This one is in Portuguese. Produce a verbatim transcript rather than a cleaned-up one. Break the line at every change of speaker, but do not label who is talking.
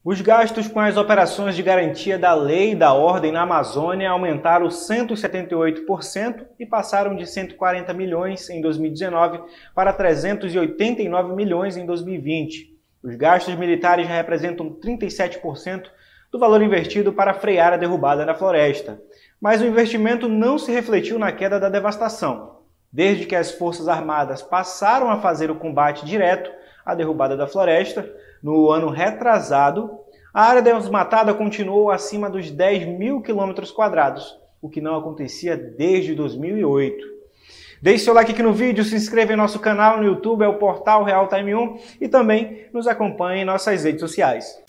Os gastos com as operações de garantia da lei e da ordem na Amazônia aumentaram cento e setenta e oito por cento e passaram de cento e quarenta milhões em dois mil e dezenove para trezentos e oitenta e nove milhões em dois mil e vinte. Os gastos militares representam trinta e sete por cento do valor investido para frear a derrubada da floresta. Mas o investimento não se refletiu na queda da devastação. Desde que as Forças Armadas passaram a fazer o combate direto à derrubada da floresta, no ano retrasado, a área desmatada continuou acima dos dez mil quilômetros quadrados, o que não acontecia desde dois mil e oito. Deixe seu like aqui no vídeo, se inscreva em nosso canal no YouTube, é o Portal Real Time um, e também nos acompanhe em nossas redes sociais.